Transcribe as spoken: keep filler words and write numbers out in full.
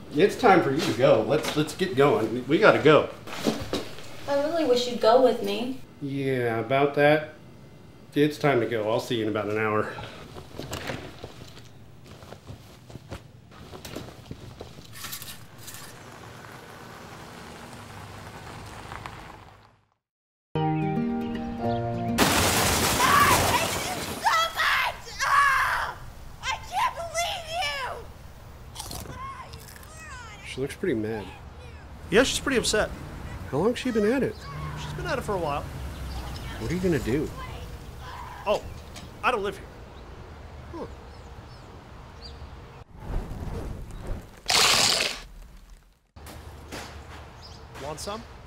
It's time for you to go. Let's let's get going. We gotta go. I really wish you'd go with me. Yeah, about that. It's time to go. I'll see you in about an hour. She looks pretty mad. Yeah, she's pretty upset. How long's she been at it? She's been at it for a while. What are you gonna do? Oh, I don't live here. Huh. Want some?